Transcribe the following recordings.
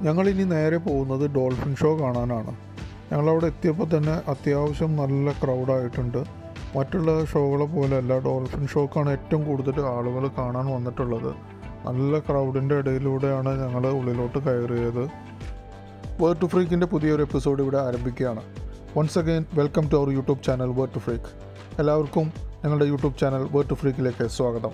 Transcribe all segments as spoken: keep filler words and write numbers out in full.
ഞങ്ങളിനി നേരെ പോകുന്നത് dolphin show കാണാനാണ്. ഞങ്ങളവിടെ എത്തിയപ്പോൾ തന്നെ അത്യാവശ്യം നല്ല ക്രൗഡായിട്ടുണ്ട്. മറ്റുള്ള ഷോകളെ പോലെയല്ല, ഡോൾഫിൻ ഷോക്കാണ് ഏറ്റവും കൂടുതൽ ആളുകൾ കാണാൻ വന്നിട്ടുള്ളത്. നല്ല ക്രൗഡിൻ്റെ ഇടയിലൂടെയാണ് ഞങ്ങൾ ഉള്ളിലോട്ട് കയറിയത്. വേർഡ് ടു ഫ്രീക്കിൻ്റെ പുതിയൊരു എപ്പിസോഡ് ഇവിടെ ആരംഭിക്കുകയാണ്. Once again welcome to our YouTube channel word to freak. എല്ലാവർക്കും ഞങ്ങളുടെ യൂട്യൂബ് ചാനൽ വേർഡ് ടു ഫ്രീക്കിലേക്ക് സ്വാഗതം.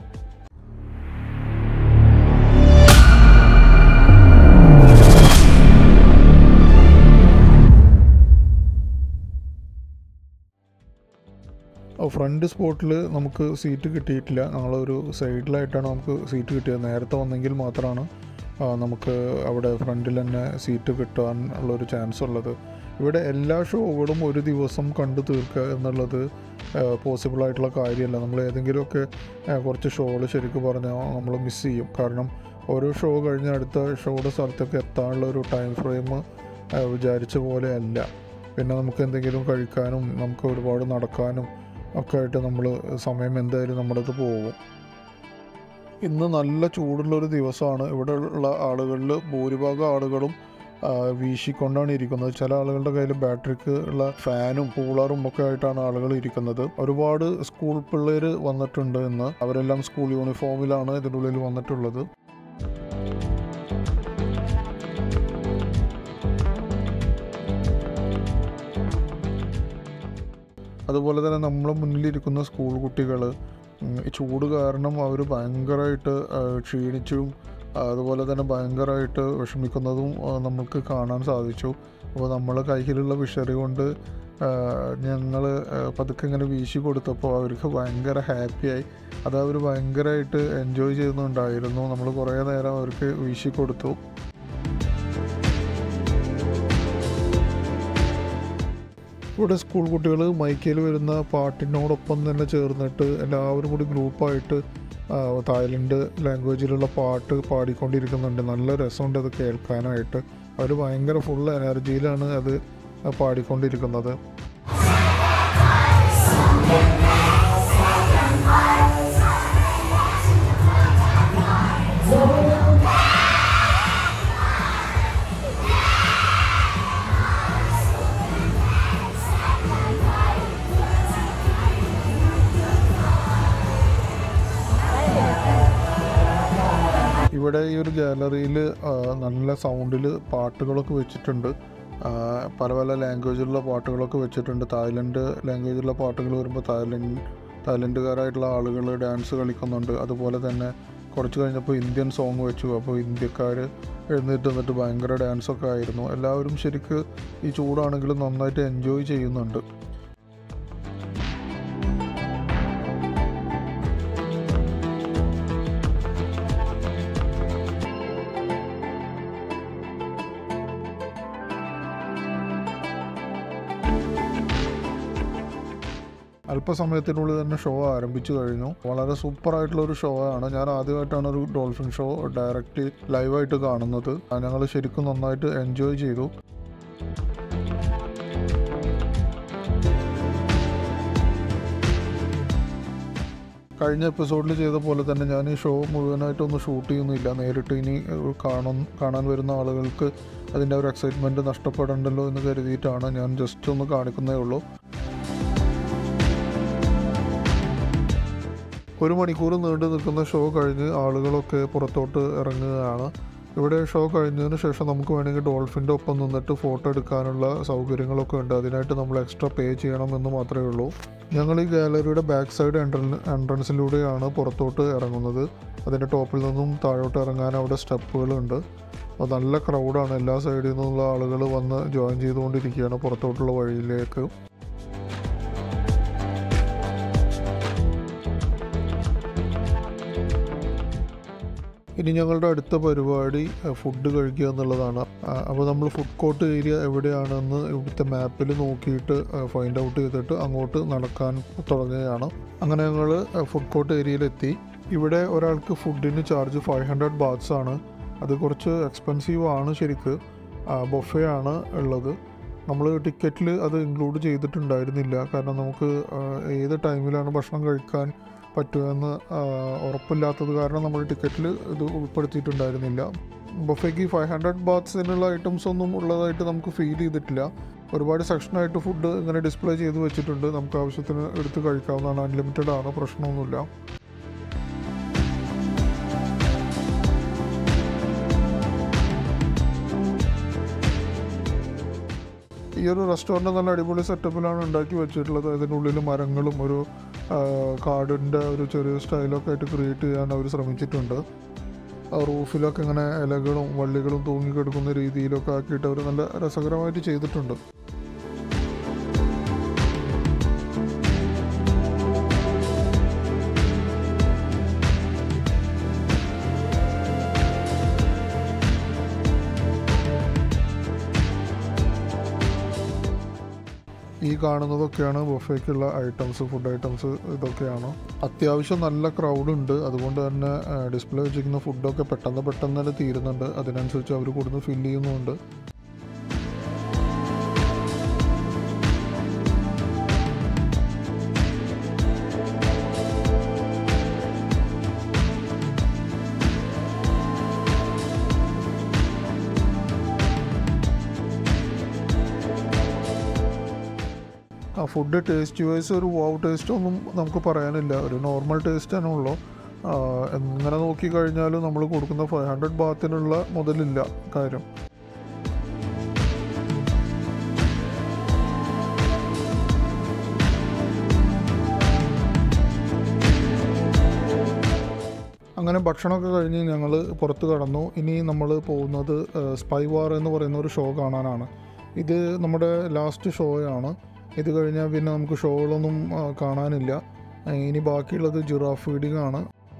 ഫ്രണ്ട് സ്പോട്ടിൽ നമുക്ക് സീറ്റ് കിട്ടിയിട്ടില്ല. ഞങ്ങളൊരു സൈഡിലായിട്ടാണ് നമുക്ക് സീറ്റ് കിട്ടിയത്. നേരത്തെ വന്നെങ്കിൽ മാത്രമാണ് നമുക്ക് അവിടെ ഫ്രണ്ടിൽ തന്നെ സീറ്റ് കിട്ടാൻ ഉള്ളൊരു ചാൻസ് ഉള്ളത്. ഇവിടെ എല്ലാ ഷോകളും ഒരു ദിവസം കണ്ടു തീർക്കുക എന്നുള്ളത് പോസിബിളായിട്ടുള്ള കാര്യമല്ല. നമ്മൾ ഏതെങ്കിലുമൊക്കെ കുറച്ച് ഷോകൾ ശരിക്കും പറഞ്ഞാൽ നമ്മൾ മിസ് ചെയ്യും. കാരണം ഓരോ ഷോ കഴിഞ്ഞ് അടുത്ത ഷോയുടെ സ്ഥലത്തൊക്കെ എത്താനുള്ള ഒരു ടൈം ഫ്രെയിം വിചാരിച്ച പോലെ അല്ല. പിന്നെ നമുക്ക് എന്തെങ്കിലും കഴിക്കാനും നമുക്ക് ഒരുപാട് നടക്കാനും ഒക്കെ ആയിട്ട് നമ്മൾ സമയം എന്തായാലും നമ്മളത് പോകും. ഇന്ന് നല്ല ചൂടുള്ളൊരു ദിവസമാണ്. ഇവിടെ ഉള്ള ആളുകളിൽ ഭൂരിഭാഗം ആളുകളും വീശിക്കൊണ്ടാണ് ഇരിക്കുന്നത്. ചില ആളുകളുടെ കയ്യിൽ ബാറ്ററിക്ക് ഉള്ള ഫാനും കൂളറും ഒക്കെ ആയിട്ടാണ് ആളുകൾ ഇരിക്കുന്നത്. ഒരുപാട് സ്കൂൾ പിള്ളേർ വന്നിട്ടുണ്ട് ഇന്ന്. അവരെല്ലാം സ്കൂൾ യൂണിഫോമിലാണ് ഇതിൻ്റെ ഉള്ളിൽ വന്നിട്ടുള്ളത്. അതുപോലെ തന്നെ നമ്മളെ മുന്നിലിരിക്കുന്ന സ്കൂൾ കുട്ടികൾ ഈ ചൂട് കാരണം അവർ ഭയങ്കരമായിട്ട് ക്ഷീണിച്ചും അതുപോലെ തന്നെ ഭയങ്കരമായിട്ട് വിഷമിക്കുന്നതും നമുക്ക് കാണാൻ സാധിച്ചു. അപ്പോൾ നമ്മൾ കയ്യിലുള്ള വിഷറി കൊണ്ട് ഞങ്ങൾ പതുക്കെ ഇങ്ങനെ വീശി കൊടുത്തപ്പോൾ അവർക്ക് ഭയങ്കര ഹാപ്പിയായി. അത് അവർ ഭയങ്കരമായിട്ട് എൻജോയ് ചെയ്യുന്നുണ്ടായിരുന്നു. നമ്മൾ കുറേ നേരം അവർക്ക് വീശി കൊടുത്തു. ഇവിടെ സ്കൂൾ കുട്ടികൾ മൈക്കയിൽ വരുന്ന പാട്ടിനോടൊപ്പം തന്നെ ചേർന്നിട്ട് എല്ലാവരും കൂടി ഗ്രൂപ്പായിട്ട് തായ്ലൻഡ് ലാംഗ്വേജിലുള്ള പാട്ട് പാടിക്കൊണ്ടിരിക്കുന്നുണ്ട്. നല്ല രസമുണ്ട് അത് കേൾക്കാനായിട്ട്. അവർ ഭയങ്കര ഫുൾ എനർജിയിലാണ് അത് പാടിക്കൊണ്ടിരിക്കുന്നത്. ഇവിടെ ഈ ഒരു ഗാലറിയിൽ നല്ല സൗണ്ടിൽ പാട്ടുകളൊക്കെ വെച്ചിട്ടുണ്ട്. പല പല ലാംഗ്വേജിലുള്ള പാട്ടുകളൊക്കെ വെച്ചിട്ടുണ്ട്. തായ്ലൻഡ് ലാംഗ്വേജിലുള്ള പാട്ടുകൾ വരുമ്പോൾ തായ്ലൻഡ് തായ്ലൻഡുകാരായിട്ടുള്ള ആളുകൾ ഡാൻസ് കളിക്കുന്നുണ്ട്. അതുപോലെ തന്നെ കുറച്ച് കഴിഞ്ഞപ്പോൾ ഇന്ത്യൻ സോങ് വെച്ചു. അപ്പോൾ ഇന്ത്യക്കാർ എഴുന്നേറ്റ് നിന്നിട്ട് ഭയങ്കര ഡാൻസൊക്കെ ആയിരുന്നു. എല്ലാവരും ശരിക്ക് ഈ ചൂടാണെങ്കിലും നന്നായിട്ട് എൻജോയ് ചെയ്യുന്നുണ്ട്. അല്പസമയത്തിനുള്ളിൽ തന്നെ ഷോ ആരംഭിച്ചു കഴിഞ്ഞു. വളരെ സൂപ്പറായിട്ടുള്ളൊരു ഷോ ആണ്. ഞാൻ ആദ്യമായിട്ടാണ് ഒരു ഡോൾഫിൻ ഷോ ഡയറക്റ്റ് ലൈവായിട്ട് കാണുന്നത്. ഞങ്ങൾ ശരിക്കും നന്നായിട്ട് എൻജോയ് ചെയ്തു. കഴിഞ്ഞ എപ്പിസോഡിൽ ചെയ്ത പോലെ തന്നെ ഞാൻ ഈ ഷോ മുഴുവനായിട്ടൊന്നും ഷൂട്ട് ചെയ്യുന്നില്ല. നേരിട്ട് ഇനി കാണാൻ കാണാൻ വരുന്ന ആളുകൾക്ക് അതിൻ്റെ ഒരു എക്സൈറ്റ്മെൻറ്റ് നഷ്ടപ്പെടണ്ടല്ലോ എന്ന് കരുതിയിട്ടാണ് ഞാൻ ജസ്റ്റ് ഒന്ന് കാണിക്കുന്നേ ഉള്ളൂ. ഒരു മണിക്കൂർ നീണ്ടു നിൽക്കുന്ന ഷോ കഴിഞ്ഞ് ആളുകളൊക്കെ പുറത്തോട്ട് ഇറങ്ങുകയാണ്. ഇവിടെ ഷോ കഴിഞ്ഞതിന് ശേഷം നമുക്ക് വേണമെങ്കിൽ ഡോൾഫിൻ്റെ ഒപ്പം നിന്നിട്ട് ഫോട്ടോ എടുക്കാനുള്ള സൗകര്യങ്ങളൊക്കെ ഉണ്ട്. അതിനായിട്ട് നമ്മൾ എക്സ്ട്രാ പേ ചെയ്യണമെന്ന് മാത്രമേ ഉള്ളൂ. ഞങ്ങൾ ഈ ഗാലറിയുടെ ബാക്ക് സൈഡ് എൻട്രൻ എൻട്രൻസിലൂടെയാണ് പുറത്തോട്ട് ഇറങ്ങുന്നത്. അതിൻ്റെ ടോപ്പിൽ നിന്നും താഴോട്ട് ഇറങ്ങാൻ അവിടെ സ്റ്റെപ്പുകളുണ്ട്. അപ്പോൾ നല്ല ക്രൗഡാണ്. എല്ലാ സൈഡിൽ നിന്നുള്ള ആളുകൾ വന്ന് ജോയിൻ ചെയ്തുകൊണ്ടിരിക്കുകയാണ് പുറത്തോട്ടുള്ള വഴിയിലേക്ക്. ഇനി ഞങ്ങളുടെ അടുത്ത പരിപാടി ഫുഡ് കഴിക്കുക എന്നുള്ളതാണ്. അപ്പോൾ നമ്മൾ ഫുഡ് കോർട്ട് ഏരിയ എവിടെയാണെന്ന് ഇവിടുത്തെ മാപ്പിൽ നോക്കിയിട്ട് ഫൈൻഡ് ഔട്ട് ചെയ്തിട്ട് അങ്ങോട്ട് നടക്കാൻ തുടങ്ങുകയാണ്. അങ്ങനെ ഞങ്ങൾ ഫുഡ് കോർട്ട് ഏരിയയിലെത്തി. ഇവിടെ ഒരാൾക്ക് ഫുഡിന് ചാർജ് ഫൈവ് ഹൺഡ്രഡ് ബാത്സ് ആണ്. അത് കുറച്ച് എക്സ്പെൻസീവ് ആണ് ശരിക്ക്. ബൊഫേ ആണ് ഉള്ളത്. നമ്മൾ ടിക്കറ്റിൽ അത് ഇൻക്ലൂഡ് ചെയ്തിട്ടുണ്ടായിരുന്നില്ല. കാരണം നമുക്ക് ഏത് ടൈമിലാണ് ഭക്ഷണം കഴിക്കാൻ പറ്റുമെന്ന് ഉറപ്പില്ലാത്തത് കാരണം നമ്മൾ ടിക്കറ്റിൽ ഇത് ഉൾപ്പെടുത്തിയിട്ടുണ്ടായിരുന്നില്ല. ബൊഫേക്ക് ഫൈവ് ഹൺഡ്രഡ് ബാത്സിനുള്ള ഐറ്റംസ് ഒന്നും ഉള്ളതായിട്ട് നമുക്ക് ഫീൽ ചെയ്തിട്ടില്ല. ഒരുപാട് സെക്ഷനായിട്ട് ഫുഡ് ഇങ്ങനെ ഡിസ്പ്ലേ ചെയ്ത് വെച്ചിട്ടുണ്ട്. നമുക്ക് ആവശ്യത്തിന് എടുത്ത് കഴിക്കാവുന്നതാണ്. അൺലിമിറ്റഡ് ആണ്, പ്രശ്നമൊന്നുമില്ല. ഈ ഒരു റെസ്റ്റോറൻറ്റ് നല്ല അടിപൊളി സെറ്റപ്പിലാണ് ഉണ്ടാക്കി വെച്ചിട്ടുള്ളത്. അതിനുള്ളിൽ മരങ്ങളും ഒരു കാടിൻ്റെ ഒരു ചെറിയ സ്റ്റൈലൊക്കെ ആയിട്ട് ക്രിയേറ്റ് ചെയ്യാൻ അവർ ശ്രമിച്ചിട്ടുണ്ട്. റൂഫിലൊക്കെ ഇങ്ങനെ ഇലകളും വള്ളികളും തൂങ്ങിക്കിടക്കുന്ന രീതിയിലൊക്കെ ആക്കിയിട്ട് അവർ നല്ല രസകരമായിട്ട് ചെയ്തിട്ടുണ്ട്. ഈ കാണുന്നതൊക്കെയാണ് ബൊഫേക്കുള്ള ഐറ്റംസ്, ഫുഡ് ഐറ്റംസ് ഇതൊക്കെയാണ്. അത്യാവശ്യം നല്ല ക്രൗഡുണ്ട്. അതുകൊണ്ട് തന്നെ ഡിസ്പ്ലേ വെച്ചിരിക്കുന്ന ഫുഡൊക്കെ പെട്ടെന്ന് പെട്ടെന്ന് തന്നെ തീരുന്നുണ്ട്. അതിനനുസരിച്ച് അവർ കൂടുതൽ ഫില്ല് ചെയ്യുന്നുമുണ്ട്. ആ ഫുഡ് ടേസ്റ്റ് വൈസ് ഒരു വാവ് ടേസ്റ്റ് ഒന്നും നമുക്ക് പറയാനില്ല. ഒരു നോർമൽ ടേസ്റ്റ് തന്നെ ഉള്ളൂ. എങ്ങനെ നോക്കിക്കഴിഞ്ഞാലും നമ്മൾ കൊടുക്കുന്ന ഫൈവ് ഹൺഡ്രഡ് ബാത്തിനുള്ള മുതലില്ല കാര്യം. അങ്ങനെ ഭക്ഷണമൊക്കെ കഴിഞ്ഞ് ഞങ്ങൾ പുറത്ത് കടന്നു. ഇനി നമ്മൾ പോകുന്നത് സ്പൈ വാർ എന്ന് പറയുന്ന ഒരു ഷോ കാണാനാണ്. ഇത് നമ്മുടെ ലാസ്റ്റ് ഷോയാണ്. ഇത് കഴിഞ്ഞാൽ പിന്നെ നമുക്ക് ഷോകളൊന്നും കാണാനില്ല. ഇനി ബാക്കിയുള്ളത് ജിറാഫ് ഫീഡിംഗ് ആണ്.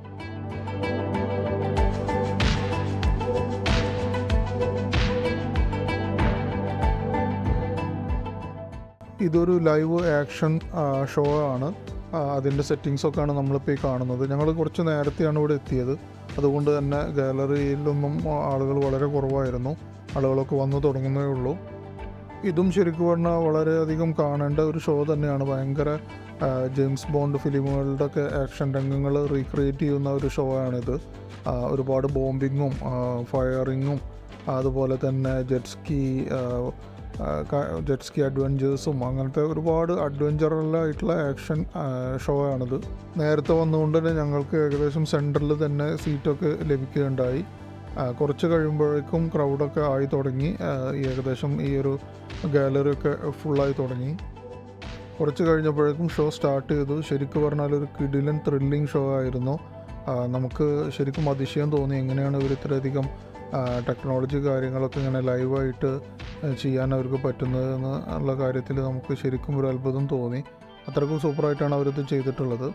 ഇതൊരു ലൈവ് ആക്ഷൻ ഷോ ആണ്. അതിൻ്റെ സെറ്റിങ്സൊക്കെയാണ് നമ്മളിപ്പോൾ ഈ കാണുന്നത്. ഞങ്ങൾ കുറച്ച് നേരത്തെയാണ് ഇവിടെ എത്തിയത്. അതുകൊണ്ട് തന്നെ ഗാലറിയിലൊന്നും ആളുകൾ വളരെ കുറവായിരുന്നു. ആളുകളൊക്കെ വന്നു തുടങ്ങുന്നേ ഉള്ളൂ. ഇതും ശരിക്കും പറഞ്ഞാൽ വളരെയധികം കാണേണ്ട ഒരു ഷോ തന്നെയാണ്. ഭയങ്കര ജെയിംസ് ബോണ്ട് ഫിലിമുകളുടെ ഒക്കെ ആക്ഷൻ രംഗങ്ങൾ റീക്രിയേറ്റ് ചെയ്യുന്ന ഒരു ഷോ ആണിത്. ഒരുപാട് ബോംബിങ്ങും ഫയറിങ്ങും അതുപോലെ തന്നെ ജെറ്റ്സ്കി ജെറ്റ്സ്കി അഡ്വഞ്ചേഴ്സും അങ്ങനത്തെ ഒരുപാട് അഡ്വഞ്ചറലായിട്ടുള്ള ആക്ഷൻ ഷോ ആണിത്. നേരത്തെ വന്നുകൊണ്ട് തന്നെ ഞങ്ങൾക്ക് ഏകദേശം സെൻറ്ററിൽ തന്നെ സീറ്റൊക്കെ ലഭിക്കുകയുണ്ടായി. കുറച്ച് കഴിയുമ്പോഴേക്കും ക്രൗഡൊക്കെ ആയി തുടങ്ങി. ഏകദേശം ഈ ഒരു ഗാലറിയൊക്കെ ഫുള്ളായി തുടങ്ങി. കുറച്ച് കഴിഞ്ഞപ്പോഴേക്കും ഷോ സ്റ്റാർട്ട് ചെയ്തു. ശരിക്കും പറഞ്ഞാൽ ഒരു കിടിലൻ ത്രില്ലിങ് ഷോ ആയിരുന്നു. നമുക്ക് ശരിക്കും അതിശയം തോന്നി, എങ്ങനെയാണ് ഇവർ ഇത്രയധികം ടെക്നോളജി കാര്യങ്ങളൊക്കെ ഇങ്ങനെ ലൈവായിട്ട് ചെയ്യാൻ അവർക്ക് പറ്റുന്നതെന്ന് ഉള്ള കാര്യത്തിൽ നമുക്ക് ശരിക്കും ഒരു അത്ഭുതം തോന്നി. അത്രയ്ക്കും സൂപ്പറായിട്ടാണ് അവരിത് ചെയ്തിട്ടുള്ളത്.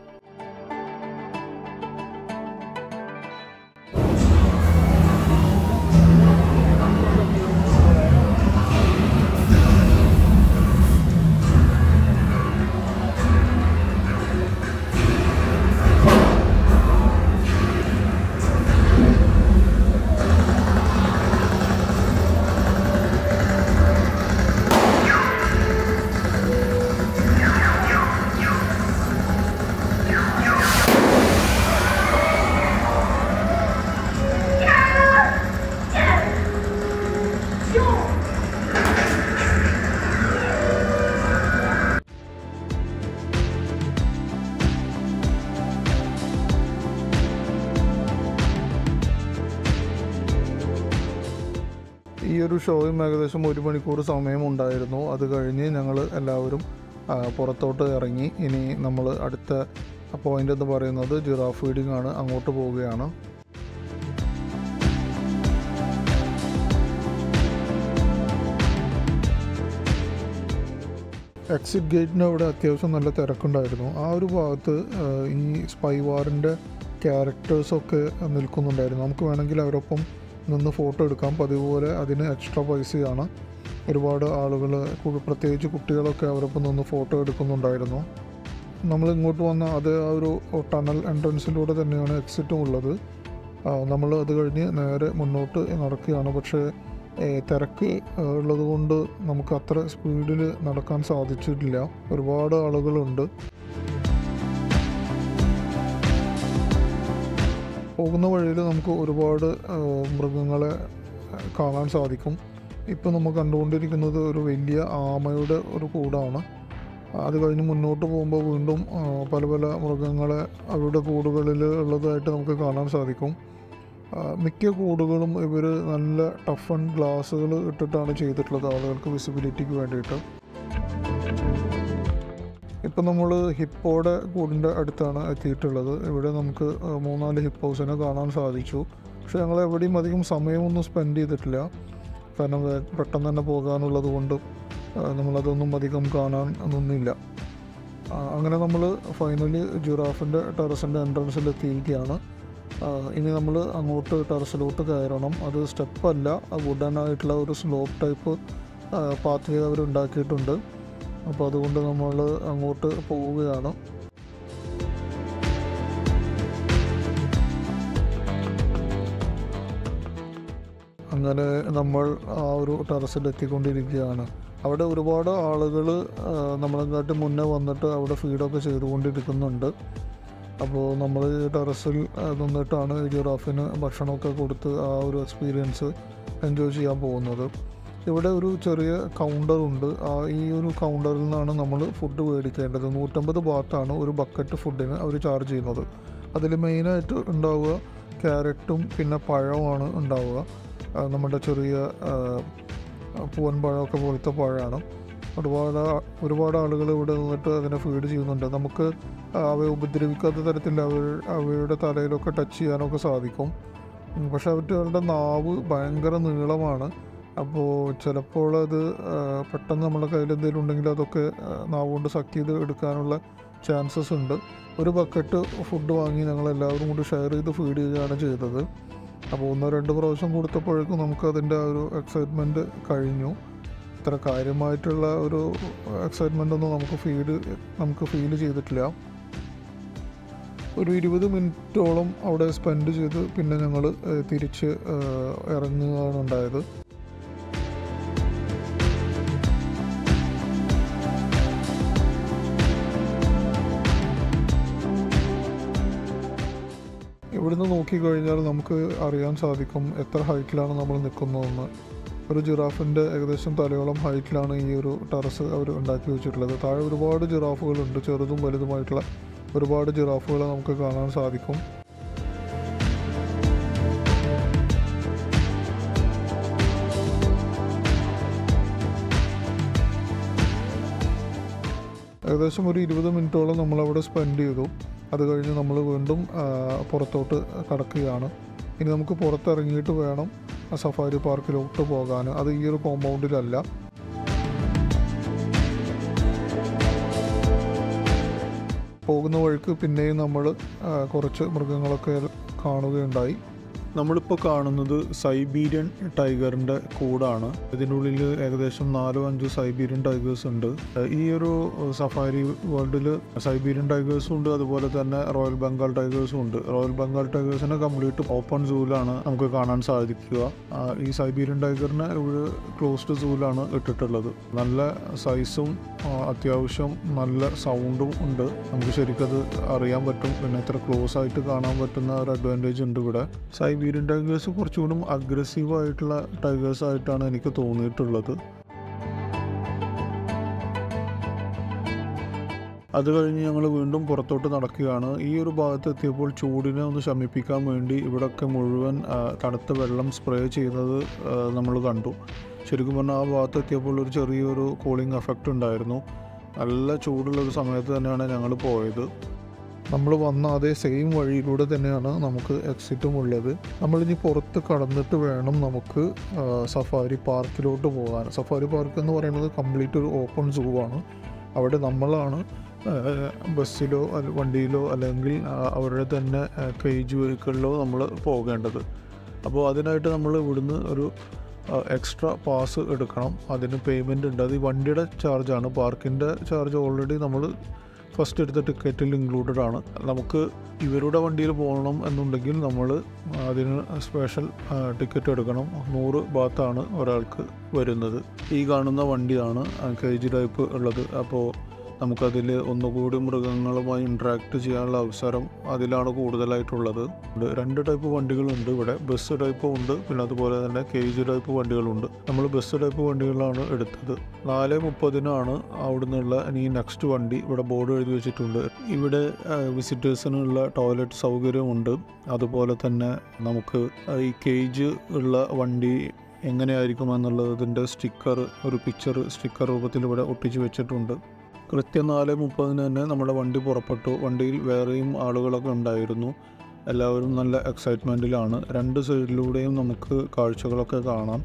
ഈ ഒരു ഷോയും ഏകദേശം ഒരു മണിക്കൂർ സമയമുണ്ടായിരുന്നു. അത് കഴിഞ്ഞ് ഞങ്ങൾ എല്ലാവരും പുറത്തോട്ട് ഇറങ്ങി. ഇനി നമ്മൾ അടുത്ത പോയിൻ്റ് എന്ന് പറയുന്നത് ജിറാഫ് ഫീഡിംഗ് ആണ്. അങ്ങോട്ട് പോവുകയാണ്. എക്സിറ്റ് ഗേറ്റിന് അവിടെ അത്യാവശ്യം നല്ല തിരക്കുണ്ടായിരുന്നു. ആ ഒരു ഭാഗത്ത് ഈ സ്പൈ വാറിൻ്റെ ക്യാരക്ടേഴ്സൊക്കെ നിൽക്കുന്നുണ്ടായിരുന്നു. നമുക്ക് വേണമെങ്കിൽ അവരൊപ്പം നിന്ന് ഫോട്ടോ എടുക്കാം. പതിവ് പോലെ അതിന് എക്സ്ട്രാ പൈസയാണ്. ഒരുപാട് ആളുകൾ, പ്രത്യേകിച്ച് കുട്ടികളൊക്കെ അവരൊപ്പം നിന്ന് ഫോട്ടോ എടുക്കുന്നുണ്ടായിരുന്നു. നമ്മൾ ഇങ്ങോട്ട് വന്ന അത് ആ ഒരു ടണൽ എൻട്രൻസിലൂടെ തന്നെയാണ് എക്സിറ്റും ഉള്ളത്. നമ്മൾ അത് കഴിഞ്ഞ് നേരെ മുന്നോട്ട് നടക്കുകയാണ്. പക്ഷേ തിരക്ക് ഉള്ളത് കൊണ്ട് നമുക്ക് അത്ര സ്പീഡിൽ നടക്കാൻ സാധിച്ചിട്ടില്ല. ഒരുപാട് ആളുകളുണ്ട്. പോകുന്ന വഴിയിൽ നമുക്ക് ഒരുപാട് മൃഗങ്ങളെ കാണാൻ സാധിക്കും. ഇപ്പോൾ നമ്മൾ കണ്ടുകൊണ്ടിരിക്കുന്നത് ഒരു വലിയ ആമയുടെ ഒരു കൂടാണ്. അത് കഴിഞ്ഞ് മുന്നോട്ട് പോകുമ്പോൾ വീണ്ടും പല പല മൃഗങ്ങളെ അവരുടെ കൂടുകളിൽ ഉള്ളതായിട്ട് നമുക്ക് കാണാൻ സാധിക്കും. മിക്ക കൂടുകളും ഇവർ നല്ല ടഫ് ആൻഡ് ഗ്ലാസുകൾ ഇട്ടിട്ടാണ് ചെയ്തിട്ടുള്ളത് ആളുകൾക്ക് വിസിബിലിറ്റിക്ക് വേണ്ടിയിട്ട്. ഇപ്പം നമ്മൾ ഹിപ്പോയുടെ കൂടിൻ്റെ അടുത്താണ് എത്തിയിട്ടുള്ളത്. ഇവിടെ നമുക്ക് മൂന്നാല് ഹിപ്പോസിനെ കാണാൻ സാധിച്ചു. പക്ഷേ ഞങ്ങൾ എവിടെയും അധികം സമയമൊന്നും സ്പെൻഡ് ചെയ്തിട്ടില്ല, കാരണം പെട്ടെന്ന് തന്നെ പോകാനുള്ളത് കൊണ്ട് നമ്മളതൊന്നും അധികം കാണാൻ നിന്നില്ല. അങ്ങനെ നമ്മൾ ഫൈനലി ജിറാഫിൻ്റെ ടെറസിൻ്റെ എൻട്രൻസിൽ എത്തിയിരിക്കുകയാണ്. ഇനി നമ്മൾ അങ്ങോട്ട് ടെറസിലോട്ട് കയറണം. അത് സ്റ്റെപ്പല്ല, വുഡൻ ആയിട്ടുള്ള ഒരു സ്ലോപ്പ് ടൈപ്പ് പാത്ത് വേ അവർ ഉണ്ടാക്കിയിട്ടുണ്ട്. അപ്പോൾ അതുകൊണ്ട് നമ്മൾ അങ്ങോട്ട് പോവുകയാണ്. അങ്ങനെ നമ്മൾ ആ ഒരു ടെറസിൽ എത്തിക്കൊണ്ടിരിക്കുകയാണ്. അവിടെ ഒരുപാട് ആളുകൾ നമ്മളെക്കാട്ടി മുന്നേ വന്നിട്ട് അവിടെ ഫീഡൊക്കെ ചെയ്തുകൊണ്ടിരിക്കുന്നുണ്ട്. അപ്പോൾ നമ്മൾ ടെറസിൽ നിന്നിട്ടാണ് ജിറാഫിന് ഭക്ഷണമൊക്കെ കൊടുത്ത് ആ ഒരു എക്സ്പീരിയൻസ് എൻജോയ് ചെയ്യാൻ പോകുന്നത്. ഇവിടെ ഒരു ചെറിയ കൗണ്ടറുണ്ട്. ആ ഈ ഒരു കൗണ്ടറിൽ നിന്നാണ് നമ്മൾ ഫുഡ് മേടിക്കേണ്ടത്. നൂറ്റമ്പത് ബാത്താണ് ഒരു ബക്കറ്റ് ഫുഡിന് അവർ ചാർജ് ചെയ്യുന്നത്. അതിൽ മെയിനായിട്ട് ഉണ്ടാവുക ക്യാരറ്റും പിന്നെ പഴമാണ് ഉണ്ടാവുക. നമ്മുടെ ചെറിയ പൂവൻ പഴമൊക്കെ പോലത്തെ പഴമാണ്. ഒരുപാട് ഒരുപാട് ആളുകൾ ഇവിടെ നിന്നിട്ട് അതിനെ ഫീഡ് ചെയ്യുന്നുണ്ട്. നമുക്ക് അവയെ ഉപദ്രവിക്കാത്ത തരത്തിൽ അവർ അവയുടെ തലയിലൊക്കെ ടച്ച് ചെയ്യാനൊക്കെ സാധിക്കും. പക്ഷെ അവരുടെ നാവ് ഭയങ്കര നീളമാണ്. അപ്പോൾ ചിലപ്പോൾ അത് പെട്ടെന്ന് നമ്മുടെ കയ്യിൽ എന്തെങ്കിലും ഉണ്ടെങ്കിൽ അതൊക്കെ നാവ് കൊണ്ട് സക്ക് ചെയ്ത് എടുക്കാനുള്ള ചാൻസസ് ഉണ്ട്. ഒരു ബക്കറ്റ് ഫുഡ് വാങ്ങി ഞങ്ങളെല്ലാവരും കൂടി ഷെയർ ചെയ്ത് ഫീഡ് ചെയ്യുകയാണ് ചെയ്തത്. അപ്പോൾ ഒന്നോ രണ്ട് പ്രാവശ്യം കൊടുത്തപ്പോഴേക്കും നമുക്കതിൻ്റെ ആ ഒരു എക്സൈറ്റ്മെൻറ്റ് കഴിഞ്ഞു. ഇത്ര കാര്യമായിട്ടുള്ള ഒരു എക്സൈറ്റ്മെൻ്റ് ഒന്നും നമുക്ക് ഫീഡ് നമുക്ക് ഫീൽ ചെയ്തിട്ടില്ല. ഒരു ഇരുപത് മിനിറ്റോളം അവിടെ സ്പെൻഡ് ചെയ്ത് പിന്നെ ഞങ്ങൾ തിരിച്ച് ഇറങ്ങുകയാണ് ഉണ്ടായത്. ഇവിടുന്ന് നോക്കിക്കഴിഞ്ഞാൽ നമുക്ക് അറിയാൻ സാധിക്കും എത്ര ഹൈറ്റിലാണ് നമ്മൾ നിൽക്കുന്നതെന്ന്. ഒരു ജിറാഫിൻ്റെ ഏകദേശം തലയോളം ഹൈറ്റിലാണ് ഈ ഒരു ടെറസ് അവർ ഉണ്ടാക്കി വെച്ചിട്ടുള്ളത്. താഴെ ഒരുപാട് ജിറാഫുകളുണ്ട്, ചെറുതും വലുതുമായിട്ടുള്ള ഒരുപാട് ജിറാഫുകളെ നമുക്ക് കാണാൻ സാധിക്കും. ഏകദേശം ഒരു ഇരുപത് മിനിറ്റോളം നമ്മളവിടെ സ്പെൻഡ് ചെയ്തു. അത് കഴിഞ്ഞ് നമ്മൾ വീണ്ടും പുറത്തോട്ട് കടക്കുകയാണ്. ഇനി നമുക്ക് പുറത്തിറങ്ങിയിട്ട് വേണം സഫാരി പാർക്കിലോട്ട് പോകാൻ. അത് ഈ ഒരു കോമ്പൗണ്ടിലല്ല. പോകുന്ന വഴിക്ക് പിന്നെയും നമ്മൾ കുറച്ച് മൃഗങ്ങളൊക്കെ കാണുകയുണ്ടായി. നമ്മളിപ്പോൾ കാണുന്നത് സൈബീരിയൻ ടൈഗറിൻ്റെ കൂടാണ്. ഇതിനുള്ളിൽ ഏകദേശം നാലോ അഞ്ചോ സൈബീരിയൻ ടൈഗേഴ്സ് ഉണ്ട്. ഈ ഒരു സഫാരി വേൾഡിൽ സൈബീരിയൻ ടൈഗേഴ്സും ഉണ്ട്, അതുപോലെ തന്നെ റോയൽ ബംഗാൾ ടൈഗേഴ്സും ഉണ്ട്. റോയൽ ബംഗാൾ ടൈഗേഴ്സിനെ കംപ്ലീറ്റ് ഓപ്പൺ സൂവിലാണ് നമുക്ക് കാണാൻ സാധിക്കുക. ഈ സൈബീരിയൻ ടൈഗറിനെ ഇവിടെ ക്ലോസ്ഡ് സൂവിലാണ് ഇട്ടിട്ടുള്ളത്. നല്ല സൈസും അത്യാവശ്യം നല്ല സൗണ്ടും ഉണ്ട്. നമുക്ക് ശരിക്കത് അറിയാൻ പറ്റും. പിന്നെ ഇത്ര ക്ലോസ് ആയിട്ട് കാണാൻ പറ്റുന്ന ഒരു അഡ്വാൻറ്റേജ് ഉണ്ട് ഇവിടെ. സൈബീരിയൻ ടൈഗേഴ്സ് കുറച്ചുകൂടി അഗ്രസീവ് ആയിട്ടുള്ള ടൈഗേഴ്സ് ആയിട്ടാണ് എനിക്ക് തോന്നിയിട്ടുള്ളത്. അത് കഴിഞ്ഞ് ഞങ്ങൾ വീണ്ടും പുറത്തോട്ട് നടക്കുകയാണ്. ഈ ഒരു ഭാഗത്ത് എത്തിയപ്പോൾ ചൂടിനെ ഒന്ന് ശമിപ്പിക്കാൻ വേണ്ടി ഇവിടെയൊക്കെ മുഴുവൻ തണുത്ത വെള്ളം സ്പ്രേ ചെയ്യുന്നത് നമ്മൾ കണ്ടു. ശരിക്കും പറഞ്ഞാൽ ആ ഭാഗത്ത് എത്തിയപ്പോൾ ഒരു ചെറിയൊരു കൂളിംഗ് എഫക്റ്റ് ഉണ്ടായിരുന്നു. നല്ല ചൂടുള്ളൊരു സമയത്ത് തന്നെയാണ് ഞങ്ങൾ പോയത്. നമ്മൾ വന്ന അതേ സെയിം വഴിയിലൂടെ തന്നെയാണ് നമുക്ക് എക്സിറ്റും ഉള്ളത്. നമ്മളിനി പുറത്ത് കടന്നിട്ട് വേണം നമുക്ക് സഫാരി പാർക്കിലോട്ട് പോകാൻ. സഫാരി പാർക്ക് എന്ന് പറയുന്നത് കംപ്ലീറ്റ് ഒരു ഓപ്പൺ സൂ ആണ്. അവിടെ നമ്മളാണ് ബസ്സിലോ വണ്ടിയിലോ അല്ലെങ്കിൽ അവരുടെ തന്നെ കേജ് വെഹിക്കിളിലോ നമ്മൾ പോകേണ്ടത്. അപ്പോൾ അതിനായിട്ട് നമ്മൾ ഇവിടുന്ന് ഒരു എക്സ്ട്രാ പാസ് എടുക്കണം. അതിന് പേയ്മെൻ്റ് ഉണ്ട്. അത് ഈ വണ്ടിയുടെ ചാർജാണ്. പാർക്കിൻ്റെ ചാർജ് ഓൾറെഡി നമ്മൾ ഫസ്റ്റ് എടുത്ത ടിക്കറ്റിൽ ഇൻക്ലൂഡഡ് ആണ്. നമുക്ക് ഇവരുടെ വണ്ടിയിൽ പോകണം എന്നുണ്ടെങ്കിൽ നമ്മൾ അതിന് സ്പെഷ്യൽ ടിക്കറ്റ് എടുക്കണം. നൂറ് ബാത്താണ് ഒരാൾക്ക് വരുന്നത്. ഈ കാണുന്ന വണ്ടിയാണ് കേജ് ടൈപ്പ് ഉള്ളത്. അപ്പോൾ നമുക്കതിൽ ഒന്നുകൂടി മൃഗങ്ങളുമായി ഇൻട്രാക്ട് ചെയ്യാനുള്ള അവസരം അതിലാണ് കൂടുതലായിട്ടുള്ളത്. രണ്ട് ടൈപ്പ് വണ്ടികളുണ്ട് ഇവിടെ, ബസ് ടൈപ്പും ഉണ്ട്, പിന്നെ അതുപോലെ തന്നെ കേജ് ടൈപ്പ് വണ്ടികളുണ്ട്. നമ്മൾ ബസ് ടൈപ്പ് വണ്ടികളാണ് എടുത്തത്. നാല് മുപ്പതിനാണ് അവിടെ നിന്നുള്ള ഈ നെക്സ്റ്റ് വണ്ടി. ഇവിടെ ബോർഡ് എഴുതി വെച്ചിട്ടുണ്ട്. ഇവിടെ വിസിറ്റേഴ്സിനുള്ള ടോയ്ലറ്റ് സൗകര്യമുണ്ട്. അതുപോലെ തന്നെ നമുക്ക് ഈ കേജ് ഉള്ള വണ്ടി എങ്ങനെയായിരിക്കും എന്നുള്ളതിൻ്റെ സ്റ്റിക്കർ, ഒരു പിക്ചർ സ്റ്റിക്കർ രൂപത്തിൽ ഇവിടെ ഒട്ടിച്ച് വെച്ചിട്ടുണ്ട്. കൃത്യം നാല് മുപ്പതിന് തന്നെ നമ്മുടെ വണ്ടി പുറപ്പെട്ടു. വണ്ടിയിൽ വേറെയും ആളുകളൊക്കെ ഉണ്ടായിരുന്നു. എല്ലാവരും നല്ല എക്സൈറ്റ്മെൻറ്റിലാണ്. രണ്ട് സൈഡിലൂടെയും നമുക്ക് കാഴ്ചകളൊക്കെ കാണാം.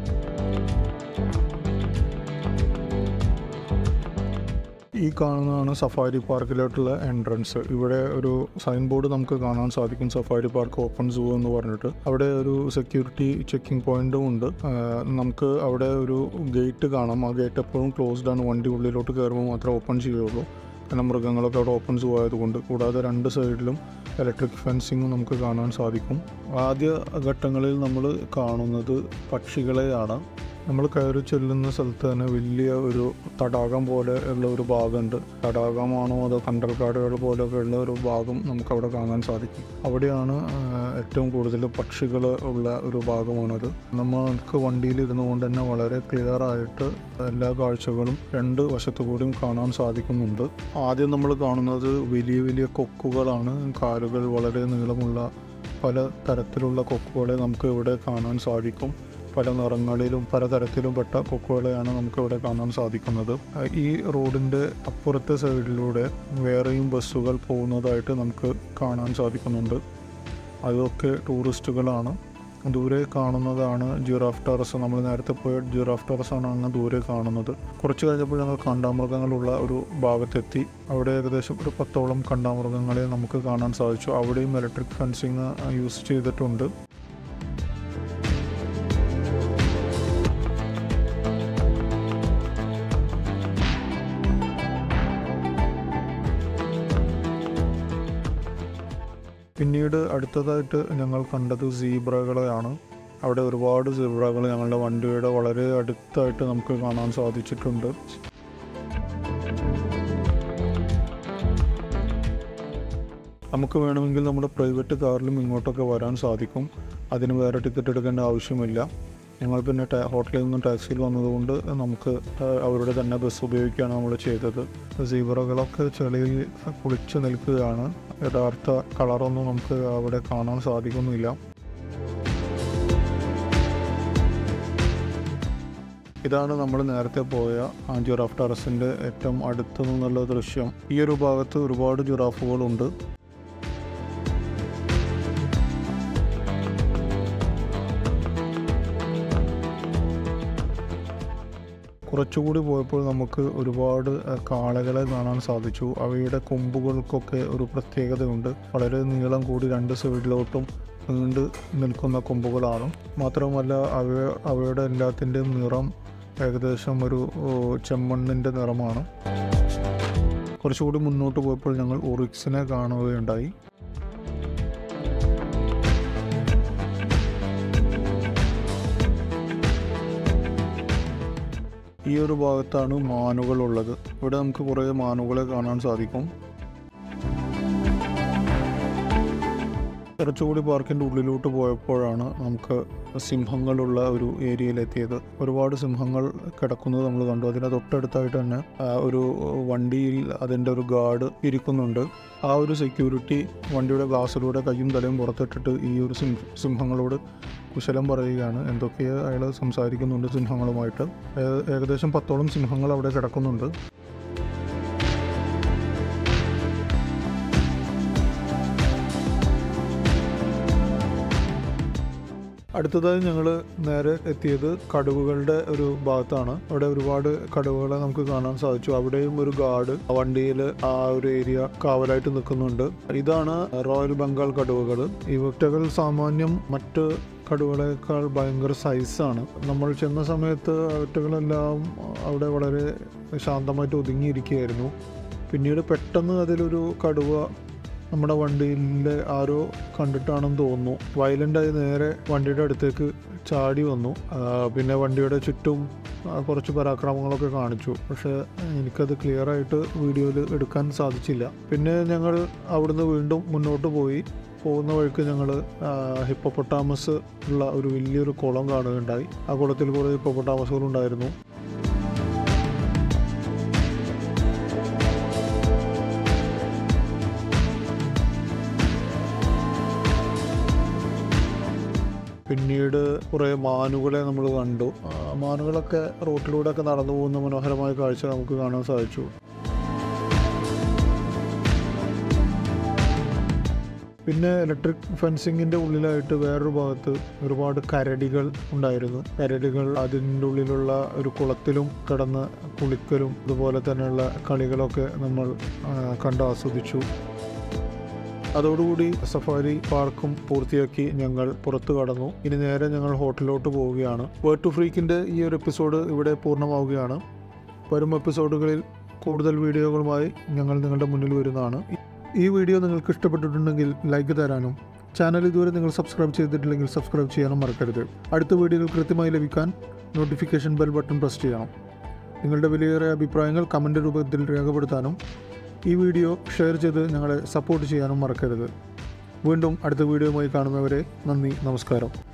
ഈ കാണുന്നതാണ് സഫാരി പാർക്കിലോട്ടുള്ള എൻട്രൻസ്. ഇവിടെ ഒരു സൈൻ ബോർഡ് നമുക്ക് കാണാൻ സാധിക്കും, സഫാരി പാർക്ക് ഓപ്പൺ സൂ എന്ന് പറഞ്ഞിട്ട്. അവിടെ ഒരു സെക്യൂരിറ്റി ചെക്കിംഗ് പോയിന്റും ഉണ്ട്. നമുക്ക് അവിടെ ഒരു ഗേറ്റ് കാണാം. ആ ഗേറ്റ് എപ്പോഴും ക്ലോസ്ഡ് ആണ്. വണ്ടി ഉള്ളിലോട്ട് കയറുമ്പോൾ മാത്രമേ ഓപ്പൺ ചെയ്യുള്ളൂ. കാരണം മൃഗങ്ങളൊക്കെ അവിടെ ഓപ്പൺ സൂ ആയതുകൊണ്ട്. കൂടാതെ രണ്ട് സൈഡിലും ഇലക്ട്രിക് ഫെൻസിങ്ങും നമുക്ക് കാണാൻ സാധിക്കും. ആദ്യ ഘട്ടങ്ങളിൽ നമ്മൾ കാണുന്നത് പക്ഷികളെയാണ്. നമ്മൾ കയറി ചെല്ലുന്ന സ്ഥലത്ത് തന്നെ വലിയ ഒരു തടാകം പോലെ ഉള്ള ഒരു ഭാഗമുണ്ട്. തടാകമാണോ അതോ കണ്ടൽക്കാടുകൾ പോലെയൊക്കെ ഉള്ള ഒരു ഭാഗം നമുക്കവിടെ കാണാൻ സാധിക്കും. അവിടെയാണ് ഏറ്റവും കൂടുതൽ പക്ഷികൾ ഉള്ള ഒരു ഭാഗമാണത്. നമ്മൾക്ക് വണ്ടിയിൽ ഇരുന്നു കൊണ്ട് തന്നെ വളരെ ക്ലിയർ ആയിട്ട് എല്ലാ കാഴ്ചകളും രണ്ട് വശത്തു കൂടിയും കാണാൻ സാധിക്കുന്നുണ്ട്. ആദ്യം നമ്മൾ കാണുന്നത് വലിയ വലിയ കൊക്കുകളാണ്. കാലുകൾ വളരെ നീളമുള്ള പല തരത്തിലുള്ള കൊക്കുകളെ നമുക്ക് ഇവിടെ കാണാൻ സാധിക്കും. പല നിറങ്ങളിലും പലതരത്തിലും പെട്ട കൊക്കുകളെയാണ് നമുക്കിവിടെ കാണാൻ സാധിക്കുന്നത്. ഈ റോഡിൻ്റെ അപ്പുറത്തെ സൈഡിലൂടെ വേറെയും ബസ്സുകൾ പോകുന്നതായിട്ട് നമുക്ക് കാണാൻ സാധിക്കുന്നുണ്ട്. അതൊക്കെ ടൂറിസ്റ്റുകളാണ്. ദൂരെ കാണുന്നതാണ് ജിറാഫ് ടെറസ്. നമ്മൾ നേരത്തെ പോയ ജിറാഫ് ടെറസാണ് അങ്ങ് ദൂരെ കാണുന്നത്. കുറച്ച് കഴിഞ്ഞപ്പോൾ ഞങ്ങൾ കാണ്ടാമൃഗങ്ങളുള്ള ഒരു ഭാഗത്തെത്തി. അവിടെ ഏകദേശം ഒരു പത്തോളം കാണ്ടാമൃഗങ്ങളെ നമുക്ക് കാണാൻ സാധിച്ചു. അവിടെയും ഇലക്ട്രിക് ഫെൻസിങ് യൂസ് ചെയ്തിട്ടുണ്ട്. പിന്നീട് അടുത്തതായിട്ട് ഞങ്ങൾ കണ്ടത് സീബ്രകളെയാണ്. അവിടെ ഒരുപാട് സീബ്രകൾ ഞങ്ങളുടെ വണ്ടിയുടെ വളരെ അടുത്തായിട്ട് നമുക്ക് കാണാൻ സാധിച്ചിട്ടുണ്ട്. നമുക്ക് വേണമെങ്കിൽ നമ്മുടെ പ്രൈവറ്റ് കാറിലും ഇങ്ങോട്ടൊക്കെ വരാൻ സാധിക്കും. അതിന് വേറെ ടിക്കറ്റ് എടുക്കേണ്ട ആവശ്യമില്ല. ഞങ്ങൾ പിന്നെ ഹോട്ടലിൽ നിന്നും ടാക്സിയിൽ വന്നതുകൊണ്ട് നമുക്ക് അവരുടെ തന്നെ ബസ് ഉപയോഗിക്കുകയാണ് നമ്മൾ ചെയ്തത്. സീബ്രകളൊക്കെ ചെളിയിൽ കുളിച്ച് നിൽക്കുകയാണ്. യഥാർത്ഥ കളറൊന്നും നമുക്ക് അവിടെ കാണാൻ സാധിക്കുന്നില്ല. ഇതാണ് നമ്മൾ നേരത്തെ പോയ ജിറാഫ് ടെറസിൻ്റെ ഏറ്റവും അടുത്തു നിന്നുള്ള ദൃശ്യം. ഈ ഒരു ഭാഗത്ത് ഒരുപാട് ജിറാഫുകളുണ്ട്. കുറച്ചുകൂടി പോയപ്പോൾ നമുക്ക് ഒരുപാട് കാളകളെ കാണാൻ സാധിച്ചു. അവയുടെ കൊമ്പുകൾക്കൊക്കെ ഒരു പ്രത്യേകതയുണ്ട്. വളരെ നീളം കൂടി രണ്ട് സൈഡിലോട്ടും നീണ്ട് നിൽക്കുന്ന കൊമ്പുകളാണ്. മാത്രമല്ല അവ അവയുടെ എല്ലാത്തിൻ്റെയും നിറം ഏകദേശം ഒരു ചെമ്മണ്ണിൻ്റെ നിറമാണ്. കുറച്ചുകൂടി മുന്നോട്ട് പോയപ്പോൾ ഞങ്ങൾ ഒറിക്സിനെ കാണുകയുണ്ടായി. ഈ ഒരു ഭാഗത്താണ് മാനുകളുള്ളത്. ഇവിടെ നമുക്ക് കുറേ മാനുകളെ കാണാൻ സാധിക്കും. കുറച്ചുകൂടി പാർക്കിൻ്റെ ഉള്ളിലോട്ട് പോയപ്പോഴാണ് നമുക്ക് സിംഹങ്ങളുള്ള ഒരു ഏരിയയിലെത്തിയത്. ഒരുപാട് സിംഹങ്ങൾ കിടക്കുന്നത് നമ്മൾ കണ്ടു. അതിന് തൊട്ടടുത്തായിട്ട് തന്നെ ഒരു വണ്ടിയിൽ അതിൻ്റെ ഒരു ഗാർഡ് ഇരിക്കുന്നുണ്ട്. ആ ഒരു സെക്യൂരിറ്റി വണ്ടിയുടെ ഗ്ലാസ്സിലൂടെ കയ്യും തലയും പുറത്തിട്ടിട്ട് ഈ ഒരു സിംഹങ്ങളോട് കുശലം പറയുകയാണ്. എന്തൊക്കെയോ അയാൾ സംസാരിക്കുന്നുണ്ട് സിംഹങ്ങളുമായിട്ട്. ഏകദേശം പത്തോളം സിംഹങ്ങൾ അവിടെ കിടക്കുന്നുണ്ട്. അടുത്തതായി ഞങ്ങൾ നേരെ എത്തിയത് കടുവകളുടെ ഒരു ഭാഗത്താണ്. അവിടെ ഒരുപാട് കടുവകളെ നമുക്ക് കാണാൻ സാധിച്ചു. അവിടെയും ഒരു ഗാർഡ് വണ്ടിയിൽ ആ ഒരു ഏരിയ കാവലായിട്ട് നിൽക്കുന്നുണ്ട്. ഇതാണ് റോയൽ ബംഗാൾ കടുവകൾ. ഇവറ്റകൾ സാമാന്യം മറ്റ് കടുവകളേക്കാൾ ഭയങ്കര സൈസാണ്. നമ്മൾ ചെന്ന സമയത്ത് അവറ്റകളെല്ലാം അവിടെ വളരെ ശാന്തമായിട്ട് ഒതുങ്ങിയിരിക്കുകയായിരുന്നു. പിന്നീട് പെട്ടെന്ന് അതിലൊരു കടുവ നമ്മുടെ വണ്ടിയിലെ ആരോ കണ്ടിട്ടാണെന്ന് തോന്നുന്നു. വയലൻ്റായി നേരെ വണ്ടിയുടെ അടുത്തേക്ക് ചാടി വന്നു. പിന്നെ വണ്ടിയുടെ ചുറ്റും കുറച്ച് പരാക്രമങ്ങളൊക്കെ കാണിച്ചു. പക്ഷേ എനിക്കത് ക്ലിയറായിട്ട് വീഡിയോയിൽ എടുക്കാൻ സാധിച്ചില്ല. പിന്നെ ഞങ്ങൾ അവിടുന്ന് വീണ്ടും മുന്നോട്ട് പോയി. പോകുന്ന വഴിക്ക് ഞങ്ങൾ ഹിപ്പോപ്പൊട്ടാമസ് ഉള്ള ഒരു വലിയൊരു കുളം കാണുകയുണ്ടായി. ആ കുളത്തിൽ കുറേ ഹിപ്പോപ്പൊട്ടാമസുകളുണ്ടായിരുന്നു. പിന്നീട് കുറേ മാനുകളെ നമ്മൾ കണ്ടു. മാനുകളൊക്കെ റോട്ടിലൂടെയൊക്കെ നടന്നു പോകുന്ന മനോഹരമായ കാഴ്ച നമുക്ക് കാണാൻ സാധിച്ചു. പിന്നെ ഇലക്ട്രിക് ഫെൻസിങ്ങിൻ്റെ ഉള്ളിലായിട്ട് വേറൊരു ഭാഗത്ത് ഒരുപാട് കരടികൾ ഉണ്ടായിരുന്നു. കരടികൾ അതിൻ്റെ ഉള്ളിലുള്ള ഒരു കുളത്തിലും കിടന്ന് കുളിക്കലും അതുപോലെ തന്നെയുള്ള കളികളൊക്കെ നമ്മൾ കണ്ട് ആസ്വദിച്ചു. അതോടുകൂടി സഫാരി പാർക്കും പൂർത്തിയാക്കി ഞങ്ങൾ പുറത്തു കടന്നു. ഇനി നേരെ ഞങ്ങൾ ഹോട്ടലിലോട്ട് പോവുകയാണ്. വേർഡ് ടു ഫ്രീക്കിൻ്റെ ഈ ഒരു എപ്പിസോഡ് ഇവിടെ പൂർണ്ണമാവുകയാണ്. വരും എപ്പിസോഡുകളിൽ കൂടുതൽ വീഡിയോകളുമായി ഞങ്ങൾ നിങ്ങളുടെ മുന്നിൽ വരുന്നതാണ്. ഈ വീഡിയോ നിങ്ങൾക്ക് ഇഷ്ടപ്പെട്ടിട്ടുണ്ടെങ്കിൽ ലൈക്ക് തരാനും ചാനൽ ഇതുവരെ നിങ്ങൾ സബ്സ്ക്രൈബ് ചെയ്തിട്ടില്ലെങ്കിൽ സബ്സ്ക്രൈബ് ചെയ്യാനും മറക്കരുത്. അടുത്ത വീഡിയോകൾ കൃത്യമായി ലഭിക്കാൻ നോട്ടിഫിക്കേഷൻ ബെൽ ബട്ടൺ പ്രസ് ചെയ്യണം. നിങ്ങളുടെ വിലയേറിയ അഭിപ്രായങ്ങൾ കമൻ്റ് രൂപത്തിൽ രേഖപ്പെടുത്താനും ഈ വീഡിയോ ഷെയർ ചെയ്ത് ഞങ്ങളെ സപ്പോർട്ട് ചെയ്യാനും മറക്കരുത്. വീണ്ടും അടുത്ത വീഡിയോയുമായി കാണുന്നവരെ നന്ദി, നമസ്കാരം.